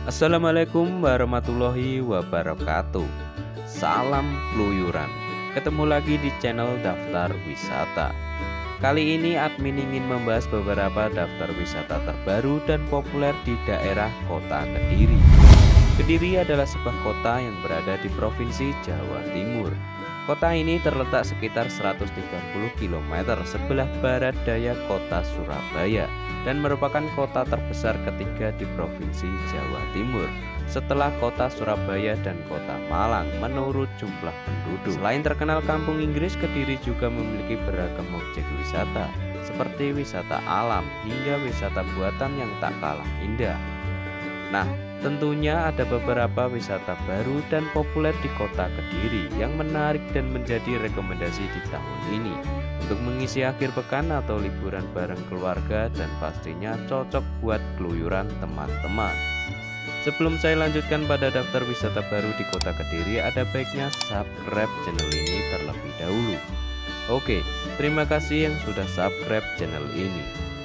Assalamualaikum warahmatullahi wabarakatuh. Salam keluyuran. Ketemu lagi di channel Daftar Wisata. Kali ini admin ingin membahas beberapa daftar wisata terbaru dan populer di daerah kota Kediri. Kediri adalah sebuah kota yang berada di Provinsi Jawa Timur. Kota ini terletak sekitar 130 km sebelah barat daya kota Surabaya dan merupakan kota terbesar ketiga di Provinsi Jawa Timur setelah kota Surabaya dan kota Malang menurut jumlah penduduk. Selain terkenal kampung Inggris, Kediri juga memiliki beragam objek wisata seperti wisata alam hingga wisata buatan yang tak kalah indah. Nah, tentunya ada beberapa wisata baru dan populer di kota Kediri yang menarik dan menjadi rekomendasi di tahun ini untuk mengisi akhir pekan atau liburan bareng keluarga, dan pastinya cocok buat keluyuran teman-teman. Sebelum saya lanjutkan pada daftar wisata baru di kota Kediri, ada baiknya subscribe channel ini terlebih dahulu. Oke, terima kasih yang sudah subscribe channel ini.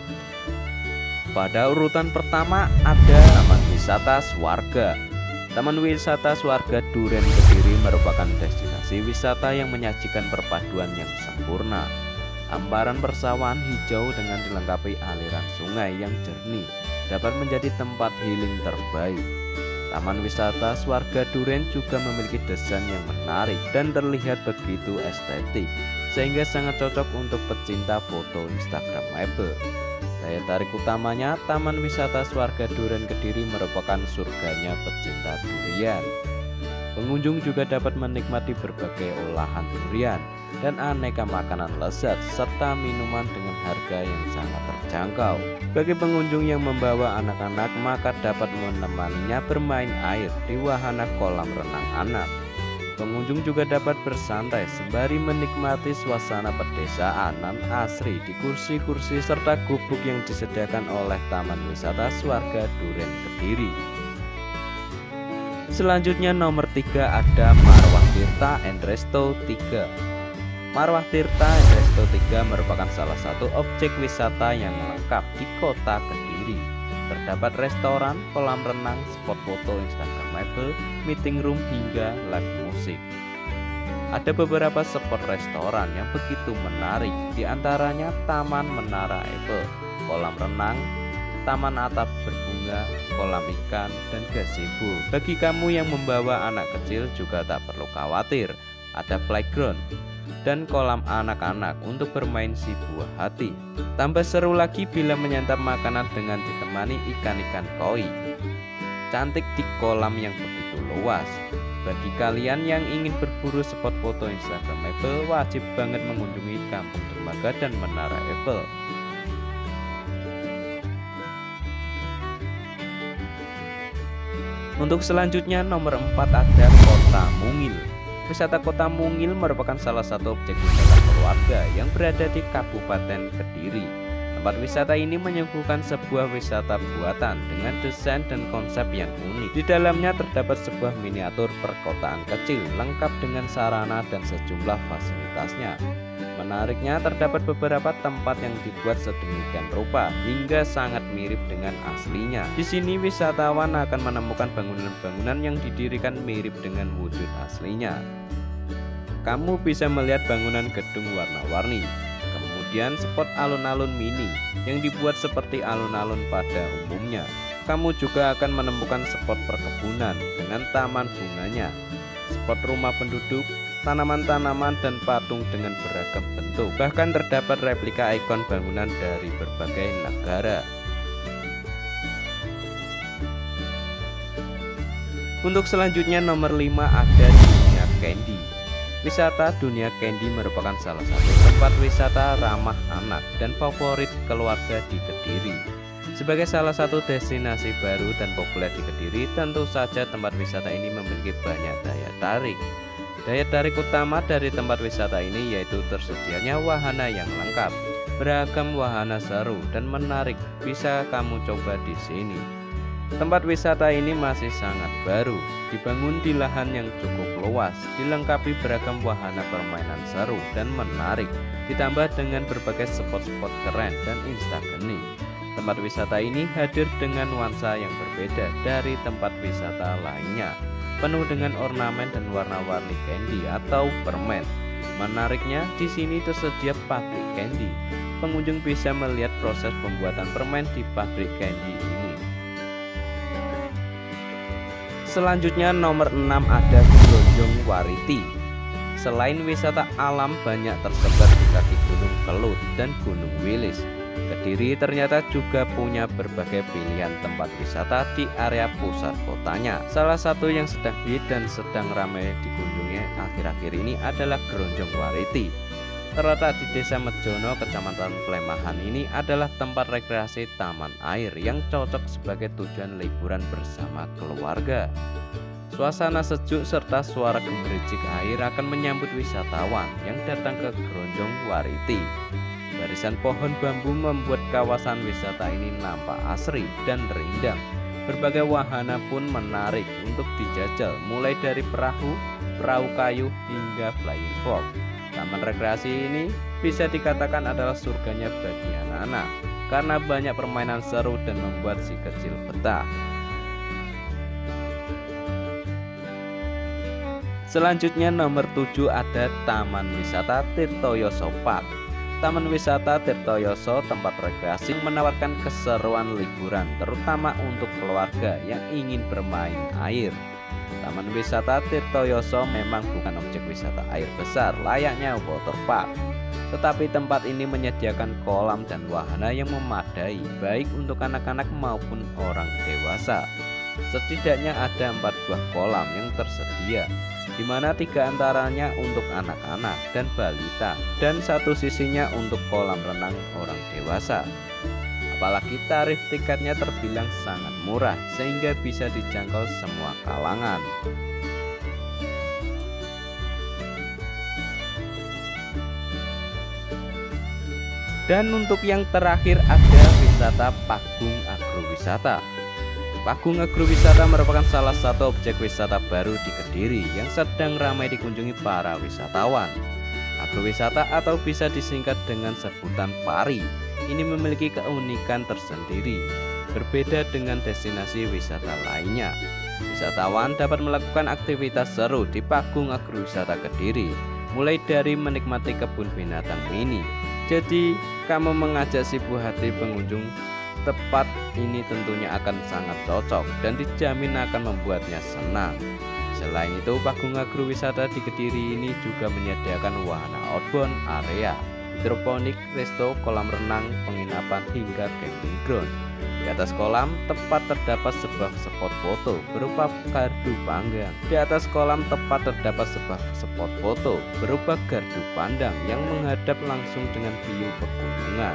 Pada urutan pertama ada Taman Wisata Swarga. Taman Wisata Swarga Duren Kediri merupakan destinasi wisata yang menyajikan perpaduan yang sempurna. Hamparan persawahan hijau dengan dilengkapi aliran sungai yang jernih dapat menjadi tempat healing terbaik. Taman Wisata Swarga Duren juga memiliki desain yang menarik dan terlihat begitu estetik, sehingga sangat cocok untuk pecinta foto Instagramable. Daya tarik utamanya, Taman Wisata Swarga Duren Kediri merupakan surganya pecinta durian. Pengunjung juga dapat menikmati berbagai olahan durian dan aneka makanan lezat serta minuman dengan harga yang sangat terjangkau. Bagi pengunjung yang membawa anak-anak, maka dapat menemaninya bermain air di wahana kolam renang anak. Pengunjung juga dapat bersantai sembari menikmati suasana pedesaan nan asri di kursi-kursi serta gubuk yang disediakan oleh Taman Wisata Swarga Duren Kediri. Selanjutnya nomor 3 ada Marwah Tirta and Resto 3. Marwah Tirta and Resto 3 merupakan salah satu objek wisata yang lengkap di kota Kediri. Terdapat restoran, kolam renang, spot foto Instagramable, meeting room hingga live musik. Ada beberapa spot restoran yang begitu menarik, diantaranya Taman Menara Eiffel, kolam renang, taman atap berbunga, kolam ikan, dan gazebo. Bagi kamu yang membawa anak kecil juga tak perlu khawatir, ada playground dan kolam anak-anak untuk bermain si buah hati. Tambah seru lagi bila menyantap makanan dengan ditemani ikan-ikan koi cantik di kolam yang begitu luas. Bagi kalian yang ingin berburu spot foto Instagramable, wajib banget mengunjungi Kampung Dermaga dan Menara Eiffel. Untuk selanjutnya nomor 4 ada Kota Mungil. Wisata Kota Mungil merupakan salah satu objek wisata keluarga yang berada di Kabupaten Kediri. Tempat wisata ini menyuguhkan sebuah wisata buatan dengan desain dan konsep yang unik. Di dalamnya terdapat sebuah miniatur perkotaan kecil lengkap dengan sarana dan sejumlah fasilitasnya. Menariknya, terdapat beberapa tempat yang dibuat sedemikian rupa hingga sangat mirip dengan aslinya. Di sini wisatawan akan menemukan bangunan-bangunan yang didirikan mirip dengan wujud aslinya. Kamu bisa melihat bangunan gedung warna-warni, kemudian spot alun-alun mini yang dibuat seperti alun-alun pada umumnya. Kamu juga akan menemukan spot perkebunan dengan taman bunganya, spot rumah penduduk, tanaman-tanaman, dan patung dengan beragam bentuk. Bahkan terdapat replika ikon bangunan dari berbagai negara. Untuk selanjutnya nomor 5 ada Dunia Candy. Wisata Dunia Candy merupakan salah satu tempat wisata ramah anak dan favorit keluarga di Kediri. Sebagai salah satu destinasi baru dan populer di Kediri, tentu saja tempat wisata ini memiliki banyak daya tarik. Daya tarik utama dari tempat wisata ini yaitu tersedianya wahana yang lengkap. Beragam wahana seru dan menarik bisa kamu coba di sini. Tempat wisata ini masih sangat baru, dibangun di lahan yang cukup luas, dilengkapi beragam wahana permainan seru dan menarik, ditambah dengan berbagai spot-spot keren dan instagraming. tempat wisata ini hadir dengan nuansa yang berbeda dari tempat wisata lainnya, penuh dengan ornamen dan warna-warni candy atau permen. Menariknya, di sini tersedia pabrik candy. Pengunjung bisa melihat proses pembuatan permen di pabrik candy ini. Selanjutnya nomor 6 ada Gronjong Wariti. Selain wisata alam banyak tersebar di kaki Gunung Kelut dan Gunung Wilis, Kediri ternyata juga punya berbagai pilihan tempat wisata di area pusat kotanya. Salah satu yang sedang hit dan sedang ramai dikunjungi akhir-akhir ini adalah Gronjong Wariti. Terletak di Desa Mejono, Kecamatan Plemahan ini adalah tempat rekreasi taman air yang cocok sebagai tujuan liburan bersama keluarga. Suasana sejuk serta suara gemericik air akan menyambut wisatawan yang datang ke Gronjong Wariti. Barisan pohon bambu membuat kawasan wisata ini nampak asri dan rindang. Berbagai wahana pun menarik untuk dijajal, mulai dari perahu kayu hingga flying fox. Taman rekreasi ini bisa dikatakan adalah surganya bagi anak-anak karena banyak permainan seru dan membuat si kecil betah. Selanjutnya nomor 7 ada Taman Wisata Tirtoyoso Park. Taman Wisata Tirtoyoso tempat rekreasi yang menawarkan keseruan liburan terutama untuk keluarga yang ingin bermain air. Taman Wisata Tirtoyoso memang bukan objek wisata air besar layaknya waterpark, tetapi tempat ini menyediakan kolam dan wahana yang memadai baik untuk anak-anak maupun orang dewasa. Setidaknya ada 4 buah kolam yang tersedia, di mana 3 antaranya untuk anak-anak dan balita dan 1 sisinya untuk kolam renang orang dewasa. Apalagi tarif tiketnya terbilang sangat murah sehingga bisa dijangkau semua kalangan. Dan untuk yang terakhir ada wisata Pagung Agrowisata. Pagung Agrowisata merupakan salah satu objek wisata baru di Kediri yang sedang ramai dikunjungi para wisatawan. Agrowisata atau bisa disingkat dengan sebutan PARI ini memiliki keunikan tersendiri, berbeda dengan destinasi wisata lainnya. Wisatawan dapat melakukan aktivitas seru di Pagung Agrowisata Kediri, mulai dari menikmati kebun binatang mini. Jadi, kamu mengajak si buah hati pengunjung tempat ini tentunya akan sangat cocok dan dijamin akan membuatnya senang. Selain itu, Pagung Agrowisata di Kediri ini juga menyediakan wahana outbound area, hidroponik, resto, kolam renang, penginapan hingga camping ground. Di atas kolam tepat terdapat sebuah spot foto berupa gardu panggang. Di atas kolam tepat terdapat sebuah spot foto berupa gardu pandang yang menghadap langsung dengan view pegunungan.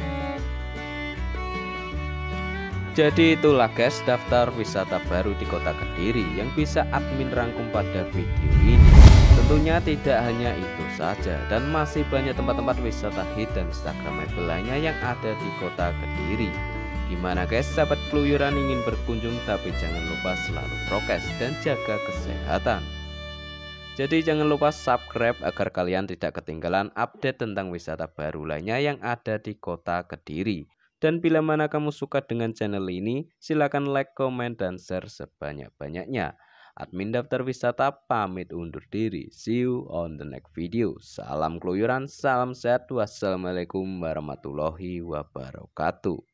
Jadi itulah guys daftar wisata baru di kota Kediri yang bisa admin rangkum pada video ini. Tentunya tidak hanya itu saja dan masih banyak tempat-tempat wisata hit dan instagramable lainnya yang ada di kota Kediri. Gimana guys, sahabat keluyuran ingin berkunjung tapi jangan lupa selalu prokes dan jaga kesehatan. Jadi jangan lupa subscribe agar kalian tidak ketinggalan update tentang wisata baru lainnya yang ada di kota Kediri. Dan bila mana kamu suka dengan channel ini, silakan like, komen, dan share sebanyak-banyaknya. Admin Daftar Wisata pamit undur diri. See you on the next video. Salam keluyuran, salam sehat. Wassalamualaikum warahmatullahi wabarakatuh.